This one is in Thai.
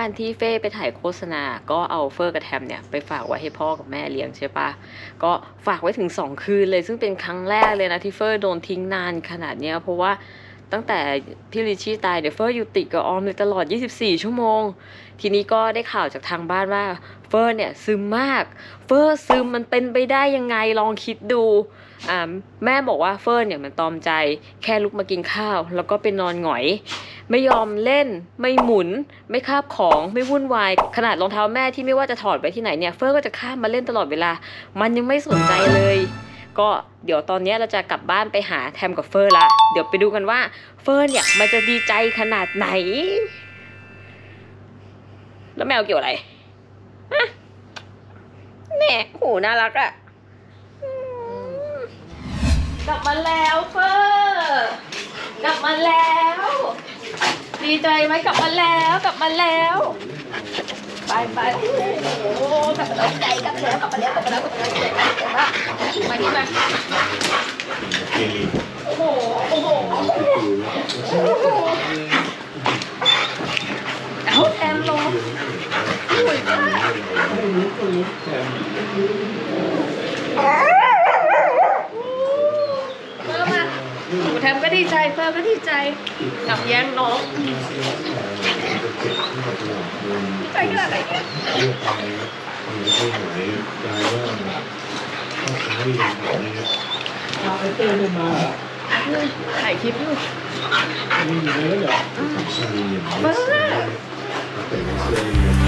วานที่เฟ่ไปถ่ายโฆษณาก็เอาเฟอร์กับแทมเนี่ยไปฝากไว้ให้พ่อกับแม่เลี้ยงใช่ปะก็ฝากไว้ถึง2 คืนเลยซึ่งเป็นครั้งแรกเลยนะที่เฟอร์โดนทิ้งนานขนาดเนี้ยเพราะว่าตั้งแต่พี่ริชชี่ตายเดี๋ยวเฟอร์อยู่ติดกับออมเลยตลอด24 ชั่วโมงทีนี้ก็ได้ข่าวจากทางบ้านว่าเฟอร์เนี่ยซึมมากเฟอร์ซึมมันเป็นไปได้ยังไงลองคิดดูแม่บอกว่าเฟอร์เนี่ยมันตอมใจแค่ลุกมากินข้าวแล้วก็ไปนอนหงอยไม่ยอมเล่นไม่หมุนไม่คาบของไม่วุ่นวายขนาดรองเท้าแม่ที่ไม่ว่าจะถอดไปที่ไหนเนี่ยเฟอร์ก็จะข้ามมาเล่นตลอดเวลามันยังไม่สนใจเลยก็เดี๋ยวตอนนี้เราจะกลับบ้านไปหาแทมกับเฟอร์ละเดี๋ยวไปดูกันว่าเฟอร์เนี่ยมันจะดีใจขนาดไหนแล้วแมวเกี่ยวอะไรแม่หูน่ารักอะกลับมาแล้วเฟอร์กลับมาแล้วดีใจไหมกลับมาแล้วกลับมาแล้วไปโอ้โหกลับมาแล้วใจกลับมาแล้วกลับมาแล้วกลับมาแล้วกลับมาแล้วมานี่มาโอ้โหโอ้โหเอาแทมลงอุ้ยป้าแทมก็ดีใจเฟิร์ก็ดีใจกับแย้งน้องใจขนาดไหนเนี่ยถ่ายคลิปอยู่เฟิร์